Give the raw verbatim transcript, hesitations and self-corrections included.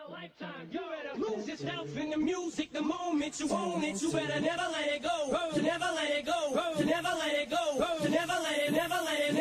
lifetime. You better lose yourself in the music the moment you own it. You better never let it go. To never let it go. To never let it go. To never let it, never let it.